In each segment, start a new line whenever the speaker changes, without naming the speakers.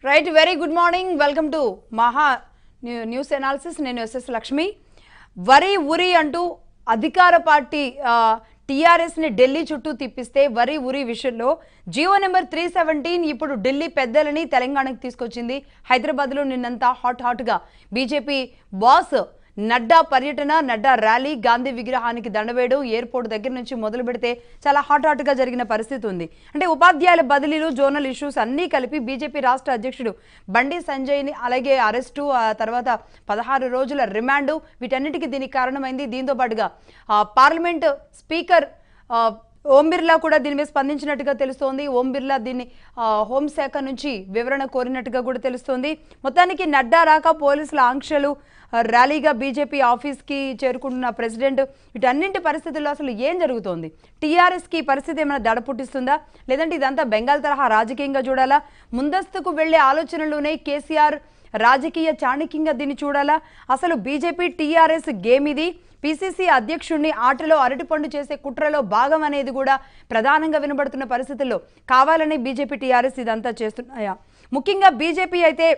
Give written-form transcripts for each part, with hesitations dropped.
Right very good morning welcome to Maha news analysis నేను SS Lakshmi వరి ఉరి అంటూ అధికార పార్టీ టీఆర్ఎస్ ని ఢిల్లీ చుట్టూ తిప్పిస్తే వరి ఉరి విషయంలో జియో నెంబర్ 317 ఇప్పుడు ఢిల్లీ పెద్దలని తెలంగాణకు తీసుకొచ్చింది హైదరాబాద్ లో నిన్నంతా హాట్ గా బీజేపీ బాస్ నడ్డా పర్యటన నడ్డా ర్యాలీ గాంధీ విగ్రహానికి దండవేయడం ఎయిర్పోర్ట్ దగ్గర నుంచి మొదలు పెడితే చాలా హాట్ గా జరిగిన పరిస్థితి ఉంది అంటే ఉపాధ్యాయుల బదిలీలు జోనల్ ఇష్యూస్ అన్నీ కలిపి బీజేపీ రాష్ట్ర అధ్యక్షుడు బండి సంజయ్ని అలాగే అరెస్టు తర్వాత 16 రోజుల రిమాండ్ వీటన్నిటికీ దీనికి కారణమైంది దీంతో పాటుగా పార్లమెంట్ స్పీకర్ ఓం బిర్లా కూడా దీని మీద స్పందించినట్టుగా తెలుస్తోంది ఓం బిర్లా దీన్ని హోంశాఖ నుంచి వివరణ కోరినట్టుగా కూడా తెలుస్తోంది మొత్తానికి నడ్డా రాక పోలీసుల ఆంక్షలు ర్యాలీగా బీజేపీ ఆఫీస్కి చేరుకుంటున్న ప్రెసిడెంట్ వీటన్నింటి పరిస్థితుల్లో అసలు ఏం జరుగుతోంది టీఆర్ఎస్కి పరిస్థితి ఏమైనా దడ పుట్టిస్తుందా లేదంటే ఇదంతా బెంగాల్ తరహా రాజకీయంగా చూడాలా ముందస్తుకు వెళ్లే ఆలోచనలోనే కేసీఆర్ రాజకీయ చాణక్యంగా దీన్ని చూడాలా అసలు బీజేపీ టీఆర్ఎస్ గేమ్ ఇది పీసీసీ అధ్యక్షుడిని ఆటలో అరటిపండు చేసే కుట్రలో భాగం అనేది కూడా ప్రధానంగా వినబడుతున్న పరిస్థితుల్లో కావాలని బీజేపీ టీఆర్ఎస్ ఇదంతా చేస్తున్నాయా ముఖ్యంగా బీజేపీ అయితే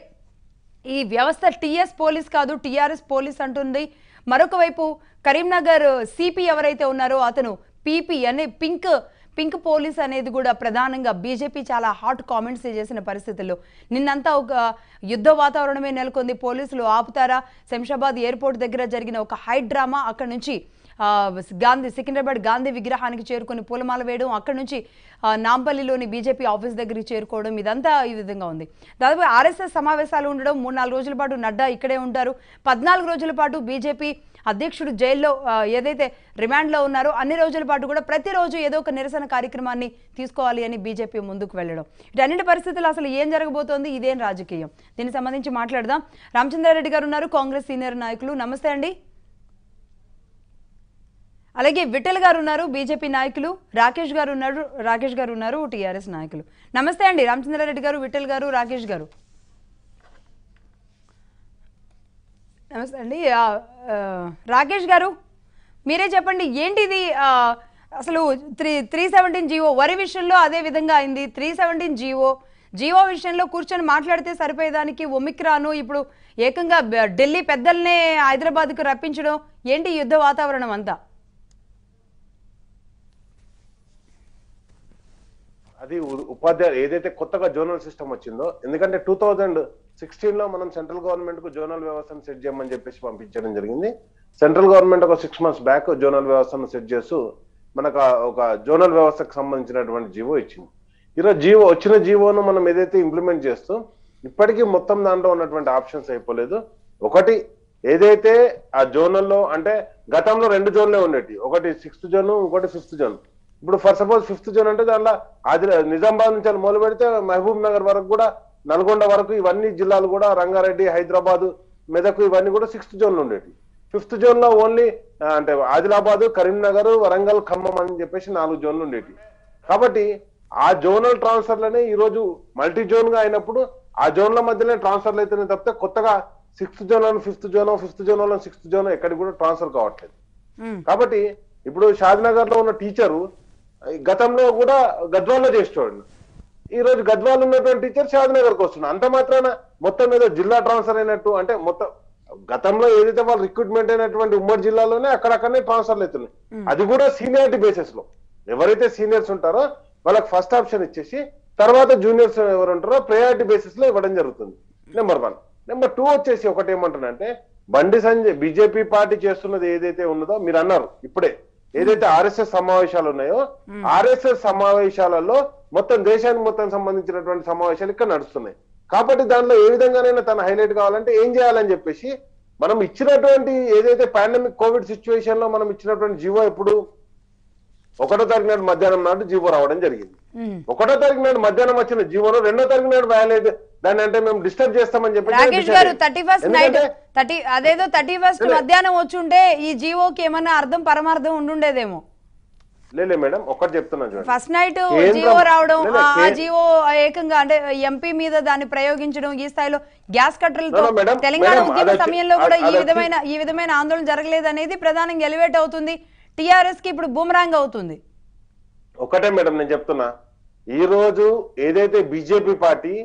ఈ వ్యవస్థ టీఎస్ పోలీస్ కాదు టీఆర్ఎస్ పోలీస్ అంటుంది మరొక వైపు కరీంనగర్ సిపి ఎవరైతే ఉన్నారో అతను పీపీ అనే పింక్ పోలీస్ అనేది కూడా ప్రధానంగా బీజేపీ చాలా హాట్ కామెంట్స్ చేసిన పరిస్థితుల్లో నిన్నంతా ఒక యుద్ధ వాతావరణమే నెలకొంది పోలీసులు ఆపుతారా శంషాబాద్ ఎయిర్పోర్ట్ దగ్గర జరిగిన ఒక హై డ్రామా అక్కడ నుంచి సికింద్రాబాద్ గాంధీ విగ్రహానికి చేరుకొని పూలమాల వేయడం అక్కడ నుంచి నాంపల్లిలోని బీజేపీ ఆఫీస్ దగ్గరికి చేరుకోవడం ఇదంతా ఈ విధంగా ఉంది దాదాపు ఆర్ఎస్ఎస్ సమావేశాలు ఉండడం 3-4 రోజుల పాటు నడ్డా ఇక్కడే ఉంటారు 14 రోజుల పాటు బీజేపీ అధ్యక్షుడు జైల్లో ఏదైతే రిమాండ్లో ఉన్నారో అన్ని రోజుల పాటు కూడా ప్రతిరోజు ఏదో ఒక నిరసన కార్యక్రమాన్ని తీసుకోవాలి అని బీజేపీ ముందుకు వెళ్ళడం ఇటన్నిటి పరిస్థితులు అసలు ఏం జరగబోతోంది ఇదేం రాజకీయం దీనికి సంబంధించి మాట్లాడదాం రామచంద్రారెడ్డి గారు ఉన్నారు కాంగ్రెస్ సీనియర్ నాయకులు నమస్తే అండి అలాగే విఠల్ గారు ఉన్నారు బీజేపీ నాయకులు రాకేష్ గారు ఉన్నారు టీఆర్ఎస్ నాయకులు నమస్తే అండి రామచంద్రారెడ్డి గారు విఠల్ గారు రాకేష్ గారు నమస్తే అండి రాకేష్ గారు మీరే చెప్పండి ఏంటిది అసలు 317 జీవో వరి విషయంలో అదే విధంగా అయింది 317 జీవో విషయంలో కూర్చొని మాట్లాడితే సరిపోయేదానికి ఒమిక్రాను ఇప్పుడు ఏకంగా ఢిల్లీ పెద్దల్నే హైదరాబాద్కు రప్పించడం ఏంటి యుద్ధ వాతావరణం అంతా
అది ఉపాధ్యాయులు ఏదైతే కొత్తగా జోనల్ సిస్టమ్ వచ్చిందో ఎందుకంటే 2016లో మనం సెంట్రల్ గవర్నమెంట్ కు జోనల్ వ్యవస్థను సెట్ చేయమని చెప్పేసి పంపించడం జరిగింది సెంట్రల్ గవర్నమెంట్ ఒక 6 months బ్యాక్ జోనల్ వ్యవస్థను సెట్ చేస్తూ మనకు ఒక జోనల్ వ్యవస్థకు సంబంధించినటువంటి జీవో ఇచ్చింది ఈరోజు వచ్చిన జీవోను మనం ఏదైతే ఇంప్లిమెంట్ చేస్తూ ఇప్పటికీ మొత్తం దాంట్లో ఉన్నటువంటి ఆప్షన్స్ అయిపోలేదు ఒకటి ఏదైతే ఆ జోనల్లో అంటే గతంలో 2 జోన్లే ఉండేవి ఒకటి 6th జోన్ ఇంకోటి 5th జోన్ ఇప్పుడు ఫర్ సపోజ్ 5th జోన్ అంటే దాంట్లో నిజామాబాద్ నుంచి మొదలు పెడితే మహబూబ్ నగర్ వరకు కూడా నల్గొండ వరకు ఇవన్నీ జిల్లాలు కూడా రంగారెడ్డి హైదరాబాద్ మెదక్ ఇవన్నీ కూడా 6th జోన్లు ఉండేవి 5th జోన్ లో ఓన్లీ అంటే ఆదిలాబాద్ కరీంనగర్ వరంగల్ ఖమ్మం అని చెప్పేసి 4 జోన్లు ఉండేవి కాబట్టి ఆ జోనల్ ట్రాన్స్ఫర్లనే ఈ రోజు మల్టీ జోన్ గా అయినప్పుడు ఆ జోన్ల మధ్యనే ట్రాన్స్ఫర్లు అయితేనే తప్పితే కొత్తగా 6th zone 5th zone 5th zone 6th zone ఎక్కడికి కూడా ట్రాన్స్ఫర్ కావట్లేదు కాబట్టి ఇప్పుడు షాద్నగర్ లో ఉన్న టీచరు గతంలో కూడా గద్వాల్లో చేసేవాడు ఈ రోజు గద్వాల్ ఉన్నటువంటి టీచర్ షాద్నగర్కి వస్తున్నాడు అంత మాత్రాన మొత్తం ఏదో జిల్లా ట్రాన్స్ఫర్ అయినట్టు అంటే మొత్తం గతంలో ఏదైతే వాళ్ళు రిక్రూట్మెంట్ అయినటువంటి ఉమ్మడి జిల్లాలోనే అక్కడక్కడనే ట్రాన్స్ఫర్లు అవుతున్నాయి అది కూడా సీనియారిటీ బేసిస్ లో ఎవరైతే సీనియర్స్ ఉంటారో వాళ్ళకి ఫస్ట్ ఆప్షన్ ఇచ్చేసి తర్వాత జూనియర్స్ ఎవరు ఉంటారో ప్రయారిటీ బేసిస్ లో ఇవ్వడం జరుగుతుంది నెంబర్ 1 నెంబర్ 2 వచ్చేసి ఒకటి ఏమంటున్నానంటే బండి సంజయ్ బీజేపీ పార్టీ చేస్తున్నది ఏదైతే ఉన్నదో మీరు అన్నారు ఇప్పుడే ఏదైతే ఆర్ఎస్ఎస్ సమావేశాలు ఉన్నాయో ఆర్ఎస్ఎస్ సమావేశాలలో మొత్తం దేశానికి మొత్తం సంబంధించినటువంటి సమావేశాలు ఇక్కడ నడుస్తున్నాయి కాబట్టి దాంట్లో ఏ విధంగానైనా తన హైలైట్ కావాలంటే ఏం చేయాలని చెప్పేసి మనం ఇచ్చినటువంటి ఏదైతే పాండమిక్ కోవిడ్ సిచ్యువేషన్ లో మనం ఇచ్చినటువంటి జీవో ఇప్పుడు 1వ తారీఖు నాడు మధ్యాహ్నం నాడు జీవో రావడం జరిగింది 1వ తారీఖు నాడు మధ్యాహ్నం వచ్చిన జీవోను 2వ తారీఖు నాడు వ్యాలేట్ దాన్ని అంటే మేము డిస్టర్బ్ చేస్తామని చెప్పి
రాకేష్ గారు 31st నైట్ అదేదో 31st మధ్యాహ్నం వచ్చుంటే ఈ జీవోకి ఏమన్నా అర్థం పరమార్థం ఉండుండేదేమో
లేలే మేడం ఒక్కటి చెప్తున్నాను చూడండి
ఫస్ట్ నైట్ జీవో రావడం ఆ జీవో ఏకంగా అంటే ఎంపీ మీద దాన్ని ప్రయోగించడం ఈ స్థాయిలో గ్యాస్ కట్టర్లతో తెలంగాణ ఉద్యమ సమయంలో కూడా ఈ విధమైన ఆందోళన జరగలేదు అనేది ప్రధానంగా ఎలివేట్ అవుతుంది టీఆర్ఎస్ కి ఇప్పుడు బూమరాంగ్ అవుతుంది
ఒకటే మేడం నేను చెప్తున్నా ఈ రోజు ఏదైతే బీజేపీ పార్టీ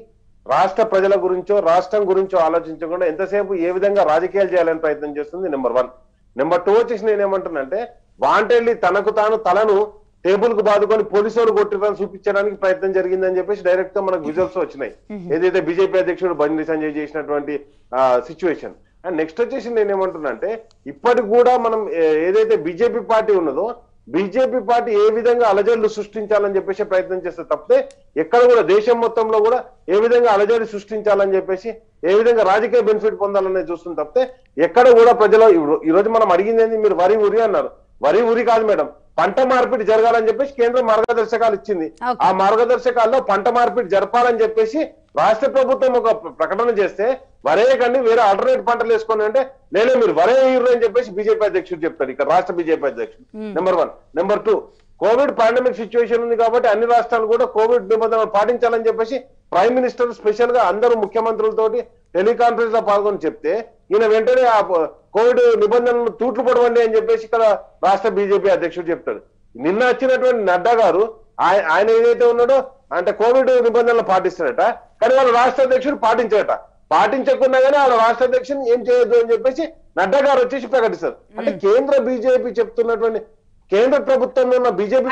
రాష్ట్ర ప్రజల గురించో రాష్ట్రం గురించో ఆలోచించకుండా ఎంతసేపు ఏ విధంగా రాజకీయాలు చేయాలని ప్రయత్నం చేస్తుంది నెంబర్ 1. నెంబర్ 2 వచ్చేసి నేనేమంటున్నానంటే వాంటెడ్లీ తనకు తాను తలను టేబుల్ కు బాదుకొని పోలీసు వాళ్ళు కొట్టిరని చూపించడానికి ప్రయత్నం జరిగిందని చెప్పేసి డైరెక్ట్ గా మనకు విజువల్స్ వచ్చినాయి. ఏదైతే బీజేపీ అధ్యక్షుడు బండి సంజయ్ చేసినటువంటి సిచ్యువేషన్. అండ్ నెక్స్ట్ వచ్చేసి నేనేమంటున్నా అంటే ఇప్పటికి కూడా మనం ఏదైతే బీజేపీ పార్టీ ఉన్నదో బీజేపీ పార్టీ ఏ విధంగా అలజడులు సృష్టించాలని చెప్పేసి ప్రయత్నం చేస్తే తప్పితే ఎక్కడ కూడా దేశం మొత్తంలో కూడా ఏ విధంగా అలజడి సృష్టించాలని చెప్పేసి ఏ విధంగా రాజకీయ బెనిఫిట్ పొందాలనేది చూస్తుంది తప్పితే ఎక్కడ కూడా ప్రజలు ఈ రోజు మనం అడిగింది ఏంది, మీరు వరి ఉరి అన్నారు. వరి ఉరి కాదు మేడం, పంట మార్పిడి జరగాలని చెప్పేసి కేంద్రం మార్గదర్శకాలు ఇచ్చింది. ఆ మార్గదర్శకాల్లో పంట మార్పిడి జరపాలని చెప్పేసి రాష్ట్ర ప్రభుత్వం ఒక ప్రకటన చేస్తే వరేయకండి వేరే ఆల్టర్నేట్ పంటలు వేసుకోండి అంటే నేనే మీరు వరే వేయరు అని చెప్పేసి బీజేపీ అధ్యక్షుడు చెప్తాడు ఇక్కడ రాష్ట్ర బీజేపీ అధ్యక్షుడు. Number 1. Number 2, COVID pandemic situation ఉంది కాబట్టి అన్ని రాష్ట్రాలు కూడా కోవిడ్ నిబంధనలు పాటించాలని చెప్పేసి ప్రైమ్ మినిస్టర్ స్పెషల్ గా అందరూ ముఖ్యమంత్రులతోటి టెలికాన్ఫరెన్స్ లో పాల్గొని చెప్తే ఈయన వెంటనే ఆ కోవిడ్ నిబంధనలు తూట్లు పడవండి అని చెప్పేసి ఇక్కడ రాష్ట్ర బీజేపీ అధ్యక్షుడు చెప్తాడు. నిన్న వచ్చినటువంటి నడ్డా గారు ఆయన ఏదైతే ఉన్నాడో అంటే కోవిడ్ నిబంధనలు పాటిస్తాడట, కానీ వాళ్ళ రాష్ట్ర అధ్యక్షుడు పాటించాడట. పాటించకుండా కానీ వాళ్ళ రాష్ట్ర అధ్యక్షుని ఏం చేయొద్దు అని చెప్పేసి నడ్డా గారు వచ్చేసి ప్రకటిస్తారు. అంటే కేంద్ర బీజేపీ చెప్తున్నటువంటి కేంద్ర ప్రభుత్వంలో ఉన్న బీజేపీ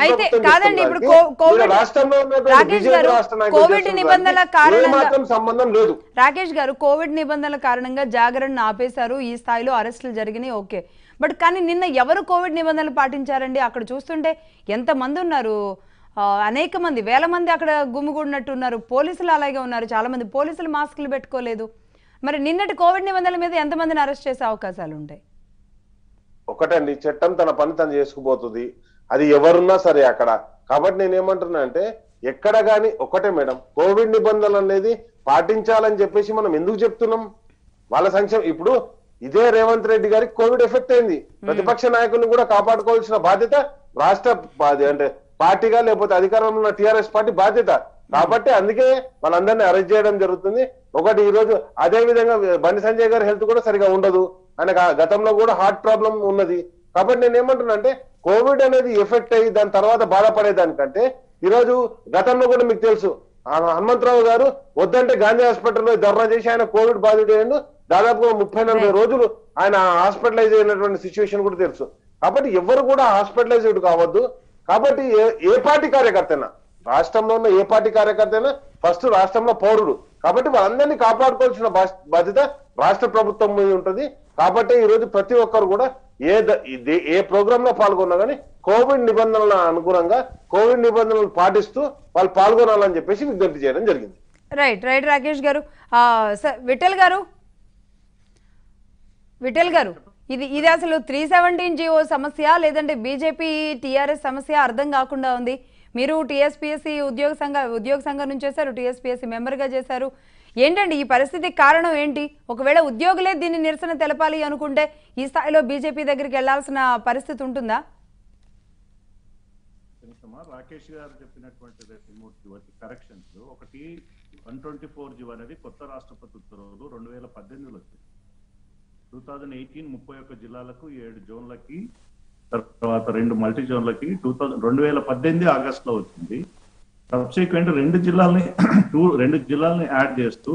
రాష్ట్రంలో
కోవిడ్ నిబంధనల కారణంగా
సంబంధం లేదు.
రాకేష్ గారు, కోవిడ్ నిబంధనల కారణంగా జాగరణను ఆపేశారు, ఈ స్థాయిలో అరెస్టులు జరిగినాయి, ఓకే. బట్ కానీ నిన్న ఎవరు కోవిడ్ నిబంధనలు పాటించారండి? అక్కడ చూస్తుంటే ఎంత మంది ఉన్నారు, అనేక మంది, వేల మంది అక్కడ గుమిగూడినట్టున్నారు. పోలీసులు అలాగే ఉన్నారు, చాలా మంది పోలీసులు మాస్కులు పెట్టుకోలేదు. మరి నిన్నటి కోవిడ్ నిబంధనల మీద ఎంతమందిని అరెస్ట్ చేసే అవకాశాలు ఉంటాయి?
ఒకటండి, చట్టం తన పని తను చేసుకుపోతుంది, అది ఎవరున్నా సరే అక్కడ. కాబట్టి నేనేమంటున్నా అంటే ఎక్కడ గాని ఒకటే మేడం, కోవిడ్ నిబంధనలు అనేది పాటించాలని చెప్పేసి మనం ఎందుకు చెప్తున్నాం? వాళ్ళ సంక్షేమం. ఇప్పుడు ఇదే రేవంత్ రెడ్డి గారికి కోవిడ్ ఎఫెక్ట్ అయింది, ప్రతిపక్ష నాయకులను కూడా కాపాడుకోవాల్సిన బాధ్యత రాష్ట్ర అంటే పార్టీగా లేకపోతే అధికారంలో ఉన్న టీఆర్ఎస్ పార్టీ బాధ్యత. కాబట్టి అందుకే వాళ్ళందరినీ అరెస్ట్ చేయడం జరుగుతుంది. ఒకటి ఈ రోజు అదే విధంగా బండి సంజయ్ గారి హెల్త్ కూడా సరిగా ఉండదు, ఆయన గతంలో కూడా హార్ట్ ప్రాబ్లం ఉన్నది. కాబట్టి నేను ఏమంటున్నా అంటే కోవిడ్ అనేది ఎఫెక్ట్ అయ్యి దాని తర్వాత బాధపడేదానికంటే ఈరోజు గతంలో కూడా మీకు తెలుసు హనుమంతరావు గారు వద్దంటే గాంధీ హాస్పిటల్లో ధర్నా చేసి ఆయన కోవిడ్ బాధితుడు దాదాపుగా 30-40 రోజులు ఆయన హాస్పిటలైజ్ అయినటువంటి సిచ్యువేషన్ కూడా తెలుసు. కాబట్టి ఎవరు కూడా హాస్పిటలైజ్డ్ కావద్దు. కాబట్టి ఏ పార్టీ కార్యకర్తైనా, రాష్ట్రంలో ఉన్న ఏ పార్టీ కార్యకర్తైనా ఫస్ట్ రాష్ట్రంలో పౌరుడు. కాబట్టి వాళ్ళందరినీ కాపాడుకోవాల్సిన బాధ్యత రాష్ట్ర ప్రభుత్వం మీద ఉంటుంది. కాబట్టి ఈ రోజు ప్రతి ఒక్కరు కూడా ఏ ప్రోగ్రామ్ లో పాల్గొన్నా కానీ కోవిడ్ నిబంధనల అనుగుణంగా కోవిడ్ నిబంధనలు పాటిస్తూ వాళ్ళు పాల్గొనాలని చెప్పేసి విజ్ఞప్తి చేయడం జరిగింది.
రైట్ రైట్ రాకేష్ గారు. విఠల్ గారు, ఇది అసలు 317 జీవో సమస్య లేదంటే బీజేపీ టీఆర్ఎస్ సమస్య అర్థం కాకుండా ఉంది. మీరు టీఎస్పీఎస్సీ ఉద్యోగ సంఘం నుంచి చేశారు, టీఎస్పీఎస్సీ మెంబర్గా చేశారు. ఏంటండి ఈ పరిస్థితికి కారణం ఏంటి? ఒకవేళ ఉద్యోగులే దీన్ని నిరసన తెలపాలి అనుకుంటే ఈ స్థాయిలో బీజేపీ దగ్గరికి వెళ్లాల్సిన పరిస్థితి ఉంటుందా?
రాకేష్ గారు చెప్పినటువంటి కరెక్షన్స్, ఒకటి 124 జీవో అనేది కొత్త రాష్ట్రపతి ఉత్తర్వులు 2018లో వచ్చింది. 2018 31 జిల్లాలకు 7 జోన్లకి, తర్వాత 2 మల్టీ జోన్లకి 2018 ఆగస్టులో వచ్చింది. సబ్సిక్వెంట్ 2 జిల్లాలని యాడ్ చేస్తూ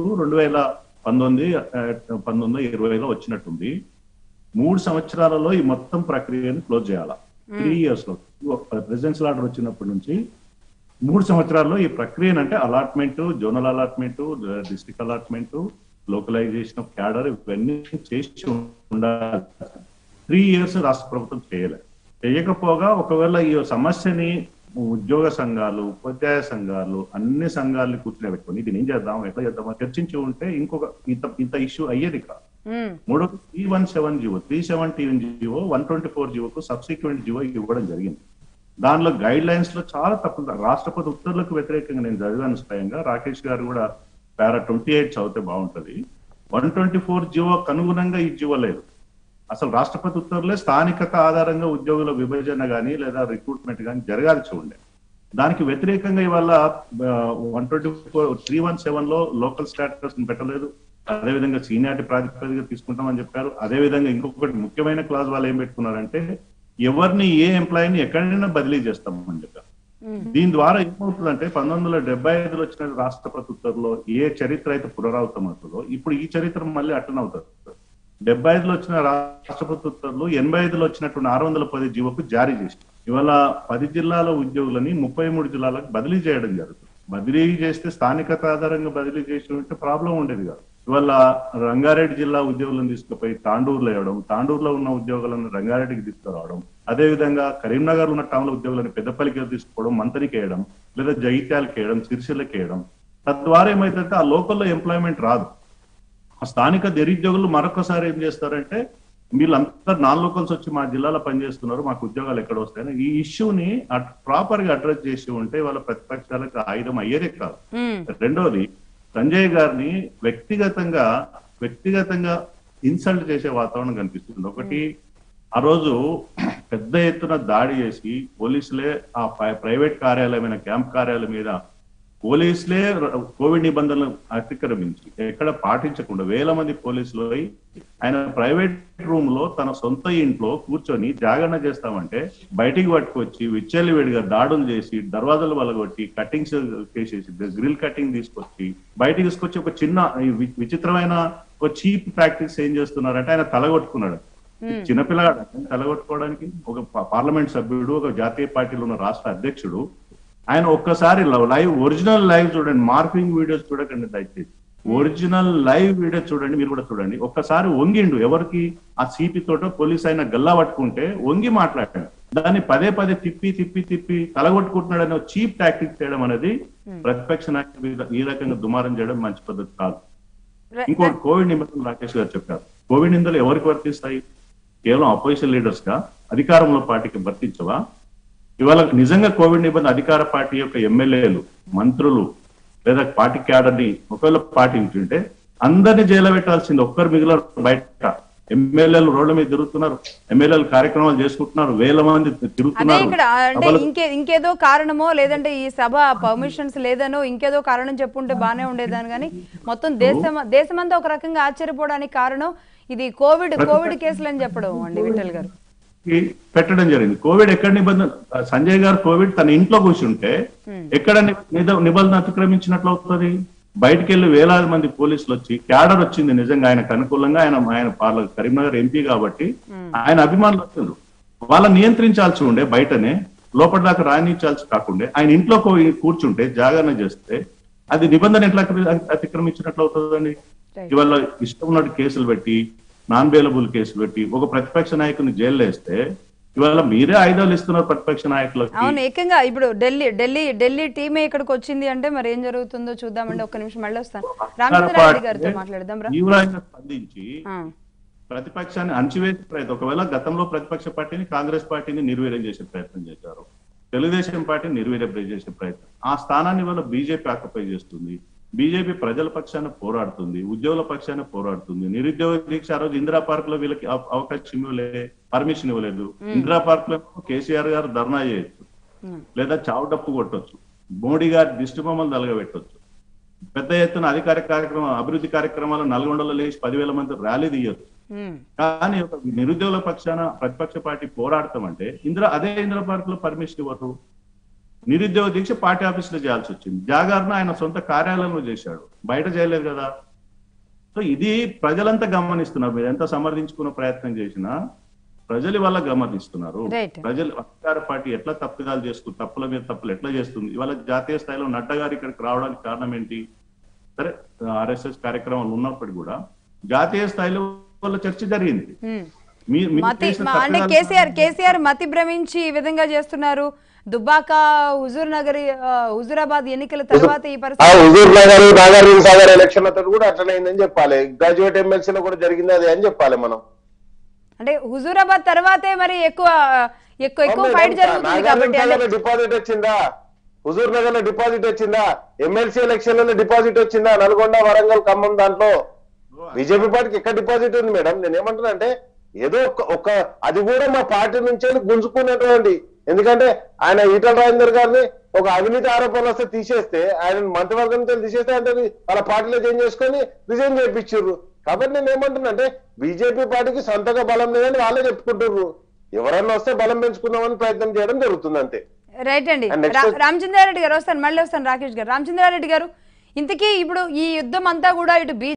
2019-20లో వచ్చినట్టుంది. 3 సంవత్సరాలలో ఈ మొత్తం ప్రక్రియను క్లోజ్ చేయాల. 3 years లో ప్రెసిడెన్షియల్ ఆర్డర్ వచ్చినప్పటి నుంచి 3 సంవత్సరాల్లో ఈ ప్రక్రియను, అంటే allotment, zonal allotment, district allotment, localization of cadre, ఇవన్నీ చేసి ఉండాలి. 3 years రాష్ట్ర ప్రభుత్వం చేయకపోగా ఒకవేళ ఈ సమస్యని ఉద్యోగ సంఘాలు, ఉపాధ్యాయ సంఘాలు, అన్ని సంఘాలను కూర్చుని పెట్టుకుని దీన్ని ఏం చేద్దాం, ఎట్లా చేద్దాం చర్చించి ఉంటే ఇంకొక ఇంత ఇష్యూ అయ్యేది కాదు. 317 జీవో, 317 జీవో, 124 జీవోకు సబ్సిక్వెంట్ జీవో ఇవ్వడం జరిగింది. దానిలో గైడ్ లైన్స్ లో చాలా తప్పులు, రాష్ట్రపతి ఉత్తర్వులకు వ్యతిరేకంగా నేను చదివాను స్వయంగా. రాకేష్ గారు కూడా పారా 28 చదివితే బాగుంటది. 124 జీవోకు అనుగుణంగా ఈ జీవో లేదు. అసలు రాష్ట్రపతి ఉత్తర్వులే స్థానికత ఆధారంగా ఉద్యోగుల విభజన కానీ లేదా రిక్రూట్మెంట్ కానీ జరగాల్సి ఉండే. దానికి వ్యతిరేకంగా ఇవాళ 317లో లోకల్ స్టాటస్ పెట్టలేదు. అదేవిధంగా సీనియారిటీ ప్రాతిపదికగా తీసుకుంటామని చెప్పారు. అదేవిధంగా ఇంకొకటి ముఖ్యమైన క్లాజ్ వాళ్ళు ఏం పెట్టుకున్నారంటే ఎవరిని, ఏ ఎంప్లాయీని ఎక్కడైనా బదిలీ చేస్తామని చెప్పారు. దీని ద్వారా ఏమవుతుందంటే 1975లో వచ్చిన రాష్ట్రపతి ఉత్తర్వులో ఏ చరిత్ర అయితే పునరావృతం అవుతుందో ఇప్పుడు ఈ చరిత్ర మళ్ళీ అటెన్ అవుతుంది. 75లో వచ్చిన రాష్ట్రపతి ఉత్తర్వులు 85లో వచ్చినటువంటి 610 జీవోకు జారీ చేసి ఇవాళ 10 జిల్లాల ఉద్యోగులని 33 జిల్లాలకు బదిలీ చేయడం జరుగుతుంది. బదిలీ చేస్తే స్థానికత ఆధారంగా బదిలీ చేసినట్టు ప్రాబ్లం ఉండేది కాదు. ఇవాళ రంగారెడ్డి జిల్లా ఉద్యోగులను తీసుకుపోయి తాండూరులో వేయడం, తాండూరులో ఉన్న ఉద్యోగులను రంగారెడ్డికి తీసుకురావడం, అదేవిధంగా కరీంనగర్ ఉన్న టౌన్ల ఉద్యోగులను పెద్దపల్లికి తీసుకోవడం, మంత్రికి వేయడం, లేదా జగిత్యాలకి వేయడం, సిరిసిల్లకి వేయడం. తద్వారా ఏమైతే ఆ లోకల్లో ఎంప్లాయ్మెంట్ రాదు. ఆ స్థానిక నిరుద్యోగులు మరొకసారి ఏం చేస్తారంటే వీళ్ళందరూ నాన్ లోకల్స్ వచ్చి మా జిల్లాలో పనిచేస్తున్నారు, మాకు ఉద్యోగాలు ఎక్కడ వస్తాయని ఈ ఇష్యూని ప్రాపర్ గా అడ్రస్ చేసి ఉంటే వాళ్ళ ప్రతిపక్షాలకు ఆయుధం అయ్యేదే కాదు. రెండోది సంజయ్ గారిని వ్యక్తిగతంగా ఇన్సల్ట్ చేసే వాతావరణం కనిపిస్తుంది. ఒకటి, ఆ రోజు పెద్ద ఎత్తున దాడి చేసి పోలీసులే ఆ ప్రైవేట్ కార్యాలయమైన క్యాంప్ కార్యాలయం మీద పోలీసులే కోవిడ్ నిబంధనలు అతిక్రమించి ఎక్కడ పాటించకుండా వేల మంది పోలీసులు ఆయన ప్రైవేట్ రూమ్ లో తన సొంత ఇంట్లో కూర్చొని జాగరణ చేస్తామంటే బయటికి పట్టుకొచ్చి విచ్చలవిడిగా దాడులు చేసి దర్వాజాలు వలగొట్టి కట్టింగ్స్ చేసేసి గ్రిల్ కటింగ్ తీసుకొచ్చి బయటికి తీసుకొచ్చి ఒక చిన్న విచిత్రమైన ఒక చీప్ ప్రాక్టీస్ ఏం చేస్తున్నారంటే ఆయన తలగొట్టుకున్నాడు. చిన్నపిల్లగాడు తలగొట్టుకోవడానికి ఒక పార్లమెంట్ సభ్యుడు, ఒక జాతీయ పార్టీలో ఉన్న రాష్ట్ర అధ్యక్షుడు, ఆయన ఒక్కసారి ఒరిజినల్ లైవ్ చూడండి, మార్పింగ్ వీడియోస్ చూడకండి దయచేసి, ఒరిజినల్ లైవ్ వీడియో చూడండి, మీరు కూడా చూడండి. ఒక్కసారి వంగిండు, ఎవరికి ఆ సిపి తోటో పోలీస్ ఆయన గల్లా పట్టుకుంటే వంగి మాట్లాడాడు. దాన్ని పదే తిప్పి తలగొట్టుకుంటున్నాడని చీప్ టాక్టిక్ చేయడం అనేది ప్రతిపక్ష నాయకుల మీద ఈ రకంగా దుమారం చేయడం మంచి పద్ధతి కాదు. ఇంకోటి, కోవిడ్ నిబంధనలు రాకేష్ గారు చెప్పారు. కోవిడ్ నిబంధనలు ఎవరికి వర్తిస్తాయి? కేవలం అపోజిషన్ లీడర్స్ గా, అధికారంలో పార్టీకి వర్తించవా? ఇవాళ నిజంగా కోవిడ్ నిబంధన అధికార పార్టీ యొక్క ఎమ్మెల్యేలు, మంత్రులు లేదా పార్టీ క్యాడర్ ని ఒకవేళ పాటించుంటే అందరినీ జైలు పెట్టాల్సింది, ఒక్కరు మిగిలిన బయట. ఎమ్మెల్యేలు రోడ్ల మీద తిరుగుతున్నారు, ఎమ్మెల్యేలు కార్యక్రమాలు చేసుకుంటున్నారు, వేల మంది తిరుగుతున్నారు.
ఇక్కడ అంటే ఇంకేదో కారణమో లేదంటే ఈ సభ పర్మిషన్స్ లేదనో ఇంకేదో కారణం చెప్పుంటే బానే ఉండేదాన్ని, కానీ మొత్తం దేశమంతా ఒక రకంగా ఆశ్చర్యపోవడానికి కారణం ఇది కోవిడ్ కేసులు అని చెప్పడం అండి విఠల్ గారు
పెట్టడం జరిగింది. కోవిడ్ ఎక్కడ నిబంధన, సంజయ్ గారు కోవిడ్ తన ఇంట్లో కూర్చుంటే ఎక్కడ నిబంధన అతిక్రమించినట్లు అవుతుంది? బయటికి వెళ్ళి వేలాది మంది పోలీసులు వచ్చి, క్యాడర్ వచ్చింది నిజంగా ఆయనకు అనుకూలంగా, ఆయన కరీంనగర్ ఎంపీ కాబట్టి ఆయన అభిమానులు వచ్చారు, వాళ్ళని నియంత్రించాల్సి ఉండే, బయటనే లోపల దాకా రాణించాల్సి కాకుండా ఆయన ఇంట్లో కూర్చుంటే జాగరణ చేస్తే అది నిబంధన ఎట్లా అతిక్రమించినట్లు అవుతుందండి? ఇవాళ ఇష్టం ఉన్నట్టు కేసులు పెట్టి, నాన్ బెయిలబుల్ కేసులు పెట్టి ఒక ప్రతిపక్ష నాయకుని జైల్లో వేస్తే ఇవాళ మీరే ఆయుధాలు ఇస్తున్నారు ప్రతిపక్ష నాయకులకు.
అవును, ఏకంగా ఇప్పుడు ఢిల్లీ టీమే ఇక్కడికి వచ్చింది అంటే మరి ఏం జరుగుతుందో చూద్దామండి. ఒక్క నిమిషం మళ్ళీ వస్తాను, రామచంద్రారెడ్డి గారితో మాట్లాడదాం.
తీవ్రంగా స్పందించి ప్రతిపక్షాన్ని అణచివేసే ప్రయత్నం, ఒకవేళ గతంలో ప్రతిపక్ష పార్టీని కాంగ్రెస్ పార్టీని నిర్వీర్యం చేసే ప్రయత్నం చేశారు, తెలుగుదేశం పార్టీని నిర్వీర్యం చేసే ప్రయత్నం, ఆ స్థానాన్ని వల్ల బీజేపీ ఆక్యుపై చేస్తుంది. బీజేపీ ప్రజల పక్షాన పోరాడుతుంది, ఉద్యోగుల పక్షాన పోరాడుతుంది. నిరుద్యోగ దీక్ష ఆ రోజు ఇందిరా పార్క్ లో వీళ్ళకి అవకాశం పర్మిషన్ ఇవ్వలేదు. ఇందిరా పార్క్ లో కేసీఆర్ గారు ధర్నా చేయొచ్చు, లేదా చావు డప్పు కొట్టొచ్చు, మోడీ గారి దిష్టి బొమ్మలు తలగబెట్టొచ్చు, పెద్ద ఎత్తున అభివృద్ధి కార్యక్రమాలు నల్గొండలో లేచి 10,000 మంది ర్యాలీ తీయొచ్చు. కానీ ఒక నిరుద్యోగుల పక్షాన ప్రతిపక్ష పార్టీ పోరాడతామంటే అదే ఇందిరా పార్క్ లో పర్మిషన్ ఇవ్వరు. నిరుద్యోగ దీక్ష పార్టీ ఆఫీసులో చేయాల్సి వచ్చింది, జాగరణ ఆయన సొంత కార్యాలయంలో చేశాడు, బయట చేయలేదు కదా. సో ఇది ప్రజలంతా గమనిస్తున్నారు. మీరు ఎంత సమర్థించుకునే ప్రయత్నం చేసినా ప్రజలు వల్ల గమనిస్తున్నారు. ప్రజలు అధికార పార్టీ ఎట్లా తప్పిదాలు చేస్తుంది, తప్పుల మీద తప్పులు ఎట్లా చేస్తుంది. ఇవాళ జాతీయ స్థాయిలో నడ్డా గారు ఇక్కడికి రావడానికి కారణం ఏంటి? సరే, RSS కార్యక్రమాలు ఉన్నప్పటికీ కూడా జాతీయ స్థాయిలో వాళ్ళ చర్చ జరిగింది.
కేసీఆర్ మతి భ్రమించి ఈ విధంగా చేస్తున్నారు. దుబ్బాక, హుజూరాబాద్ ఎన్నికల తర్వాత ఈ
పరిస్థితి ఎలక్షన్ కూడా అట్లనైందని చెప్పాలి. గ్రాడ్యుయేట్ ఎమ్మెల్సీలో కూడా జరిగింది అదే అని చెప్పాలి మనం.
అంటే హుజూరాబాద్ తర్వాతే మరి ఎక్కువ ఫైట్ జరుగుతుంది కాబట్టి.
డిపాజిట్ వచ్చిందా? హుజూర్ నగర్ లో డిపాజిట్ వచ్చిందా? ఎమ్మెల్సీ ఎలక్షన్లలో డిపాజిట్ వచ్చిందా? నల్గొండ, వరంగల్, ఖమ్మం దాంట్లో బీజేపీ పార్టీకి ఎక్కడ డిపాజిట్ ఉంది మేడం? నేనేమంటున్నా అంటే ఏదో ఒక అది కూడా మా పార్టీ నుంచి గుంజుకునేటువంటి, ఎందుకంటే ఆయన ఈటల రాజేందర్ గారిని ఒక అవినీతి ఆరోపణలు వస్తే తీసేస్తే, ఆయన మంత్రివర్గం నుంచి తీసేస్తే అంటే వాళ్ళ పార్టీలో చేంజ్ చేసుకొని రిజైన్ చేయించారు. కాబట్టి నేను ఏమంటున్నా అంటే బీజేపీ పార్టీకి సొంతగా బలం లేదని వాళ్ళే చెప్పుకుంటున్నారు. ఎవరన్నా వస్తే బలం పెంచుకుందామని ప్రయత్నం చేయడం జరుగుతుంది అంతే.
రైట్ అండి.
And next-
రామచంద్రారెడ్డి గారు వస్తాను, మళ్ళీ వస్తాను రాకేష్ గారు. రామచంద్రారెడ్డి గారు, ఇంతకీ ఇప్పుడు ఈ యుద్ధం అంతా కూడా ఇటు